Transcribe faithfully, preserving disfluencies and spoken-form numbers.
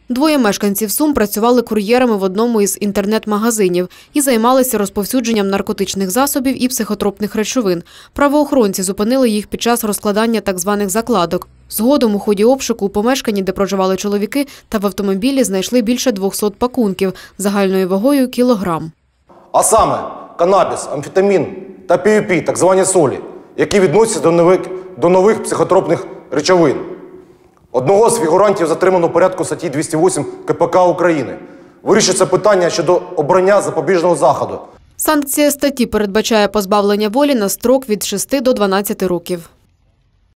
Двоє мешканців Сум працювали кур'єрами в одному із інтернет-магазинів і займалися розповсюдженням наркотичних засобів і психотропних речовин. Правоохоронці зупинили їх під час розкладання так званих закладок. Згодом у ході обшуку у помешканні, де проживали чоловіки, та в автомобілі знайшли більше двохсот пакунків загальною вагою кілограм. А саме канабіс, амфетамін та пі ю пі, так звані солі, які відносяться до нових, до нових психотропних речовин. Одного з фігурантів затримано в порядку статті двісті вісім ка пе ка України. Вирішується питання щодо обрання запобіжного заходу. Санкція статті передбачає позбавлення волі на строк від шести до дванадцяти років.